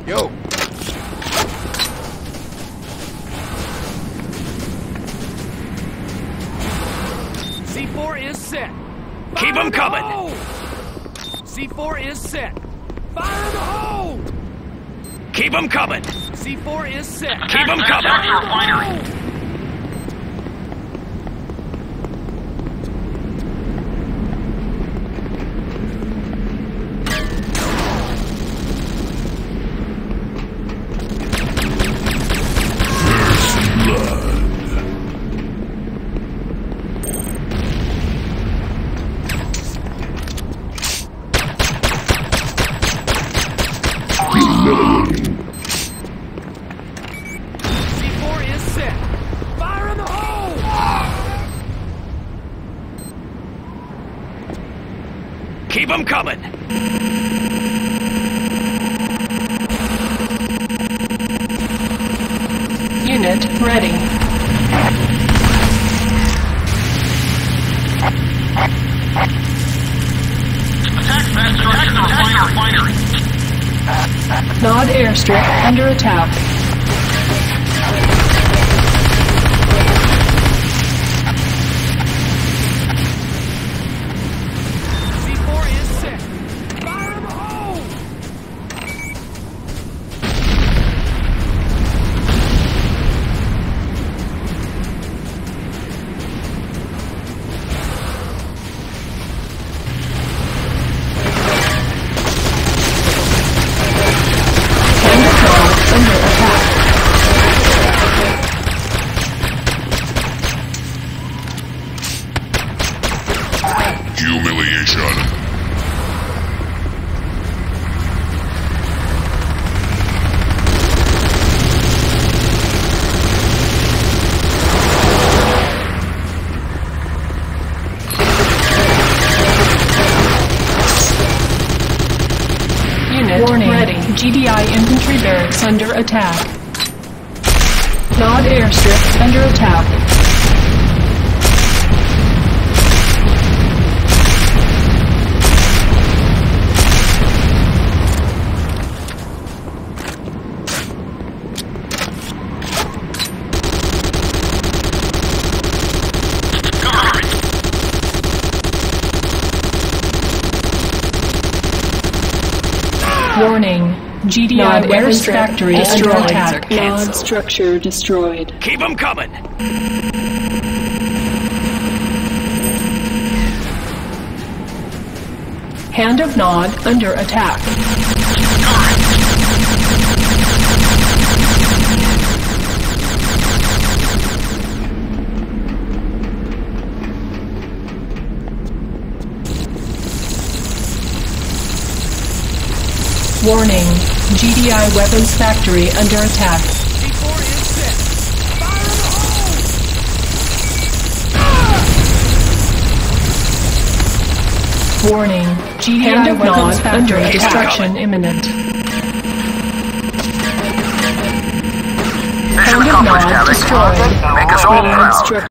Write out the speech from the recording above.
Yo. C4 is set. Keep them coming. C4 is set. Fire in the hole! Keep them coming. C4 is set. Keep them coming. C4 is set. Fire in the hole! Keep them coming. Unit ready. Nod airstrip under attack. C4 is set. Fire in the hole! Under attack. Humiliation. Unit warning. Ready. GDI infantry barracks under attack. Nod airstrip under attack. Warning. GDI weapons factory under attack. Nod structure destroyed. Keep them coming. Hand of Nod under attack. Warning. GDI weapons factory under attack. C4 is set. Fire in the hole! Warning. GDI weapons factory destruction imminent. Hand of Nod destroyed. Make us all proud.